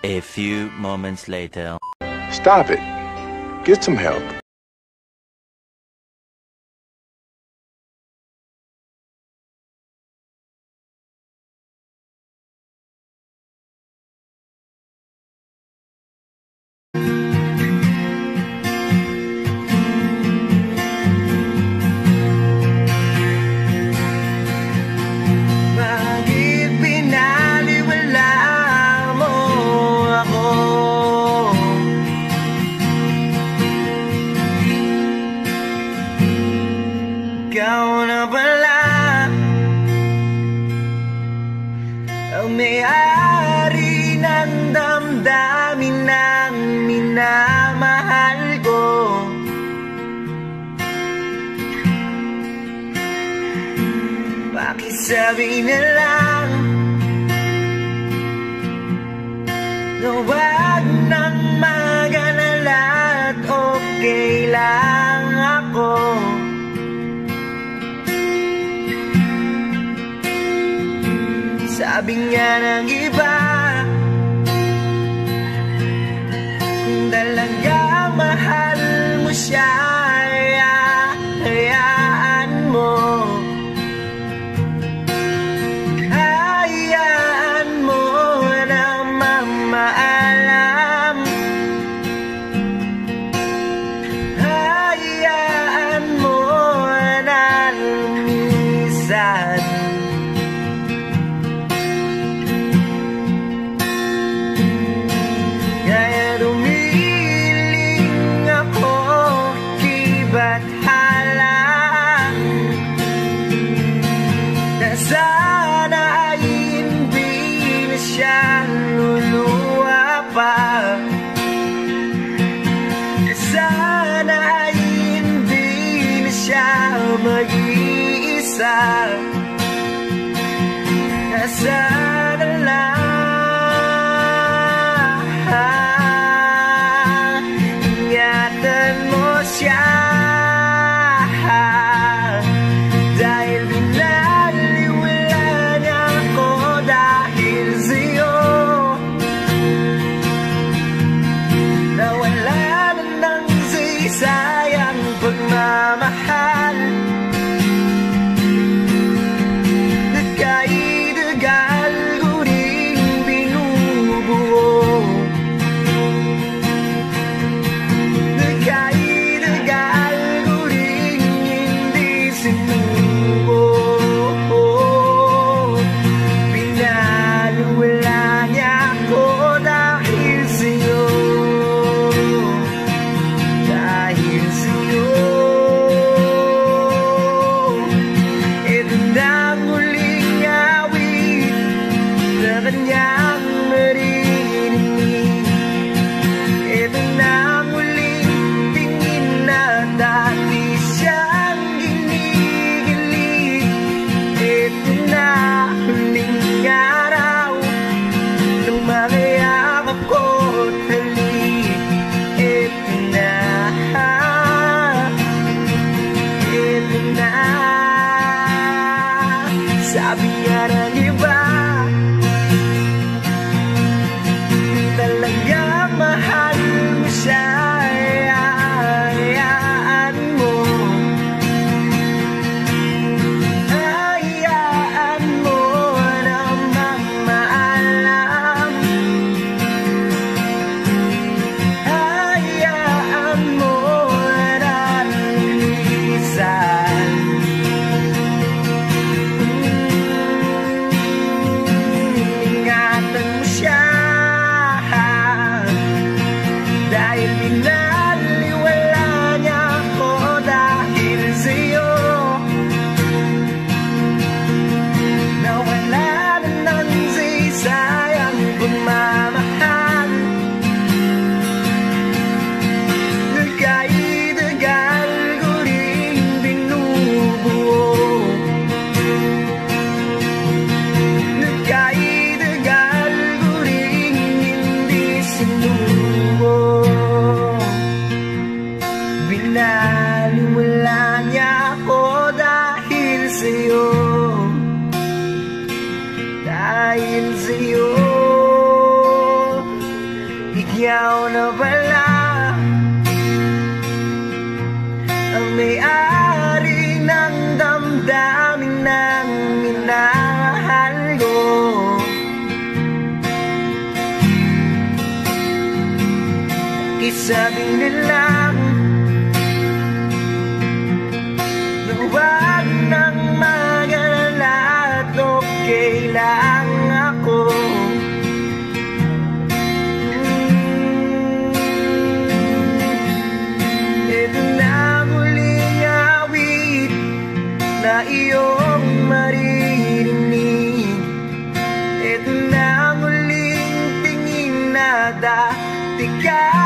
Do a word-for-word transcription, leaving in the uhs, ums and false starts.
A few moments later. Stop it. Get some help. Ikaw na pala ang may-ari ng damdamin ng minamahal ko. Pakisabi na lang na wag nang mag-alala at okay lang ako. Sabi nga ng iba, kung talagang mahal mo siya, hayaan mo. Hayaan mo na mamaalam. Hayaan mo na lumisan. Sana ay hindi na siya luluwa pa. Sana ay hindi na siya mag-iisa. Sana lang ingatan mo siya. Dahil sayang pagmamahal, nagkaidagal ko rin binubuo. Nagkaidagal ko rin hindi sinubo. Pinaliwala niya ako dahil sa'yo. Kanyang maririnig, ito na muling tingin na dati siyang ginigilig. Ito na huling araw nang makayakap ko at halik. Ito na, ito na. Sabi nga ng iba, talagang mahal mo siya, hayaan mo. Hayaan mo na mamaalam. Hayaan mo na lumisan. sabi nila na huwag nang mag-alala at okay lang ako. mm, Ito na muling awit na iyong maririnig. Ito na muling tingin na dati ka